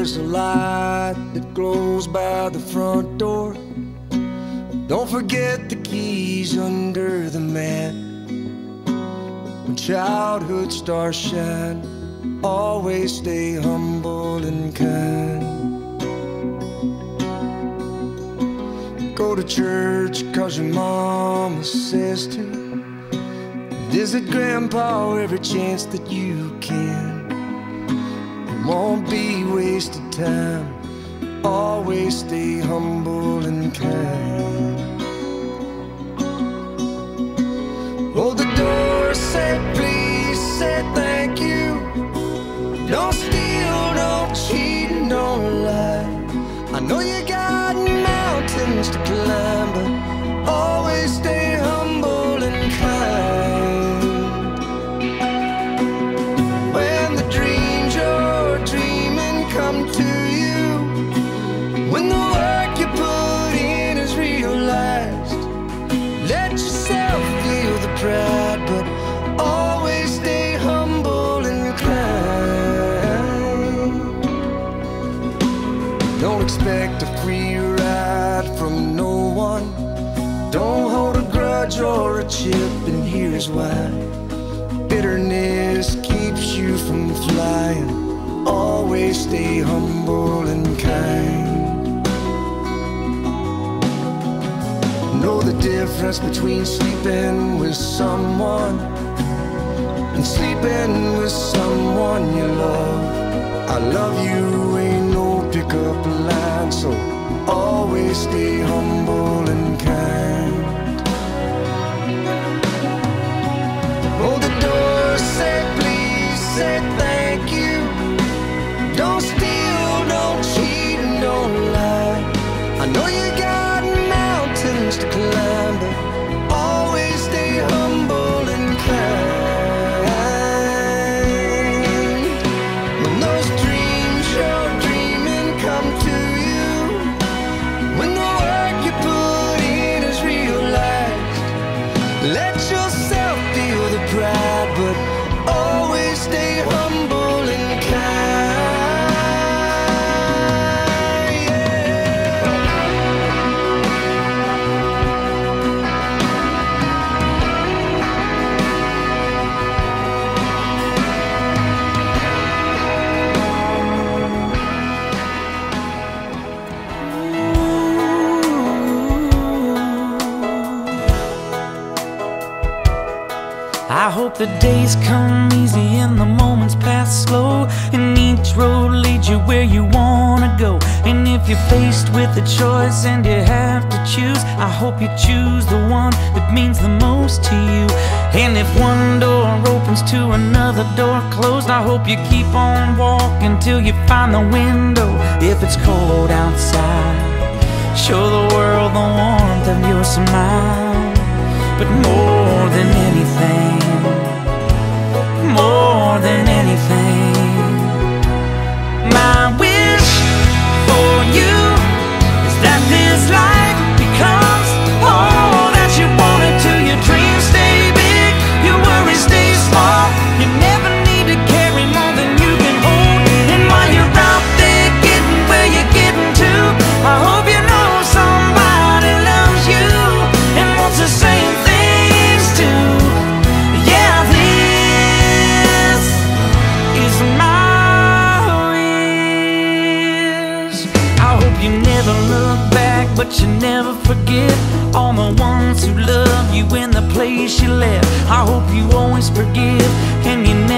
there's a light that glows by the front door. Don't forget the keys under the mat. When childhood stars shine, always stay humble and kind. Go to church 'cause your mama says to. Visit grandpa every chance that you can. It won't be wasted time. Always stay humble and kind. Hold the door, say please, say thank you. Don't steal, don't cheat, and don't lie. I know you got mountains to climb, but always stay humble and kind. When the dreams you're dreaming come to you, when the work you put in is realized, let yourself feel the pride, but always stay humble and kind. Don't expect a free ride from no one. Don't hold a grudge or a chip, and here's why. Bitterness keeps you from flying. Always stay humble and kind. Know the difference between sleeping with someone and sleeping with someone you love. I love you ain't no pickup line, so always stay humble and kind. Hold the door, say please, say thank you. Don't steal, don't cheat, and don't lie. I know you got mountains to climb, but always stay humble and kind. When those dreams you're dreaming come to you, when the work you put in is realized, let yourself feel the pride, but always stay humble and kind. I hope the days come easy and the moments pass slow, and each road leads you where you wanna go. And if you're faced with a choice and you have to choose, I hope you choose the one that means the most to you. And if one door opens to another door closed, I hope you keep on walking till you find the window. If it's cold outside, show the world the warmth of your smile. But more than anything, more than anything, my wish for you is that this life becomes all that you want it to. Your dreams stay big, your worries stay small. You never need to carry more than you can hold. And while you're out there getting where you're getting to, I hope you know somebody loves you and wants the same things too. Yeah, this is my wish. I hope you never look back, but you never forget all the ones who love you in the place you left. I hope you always forgive and you never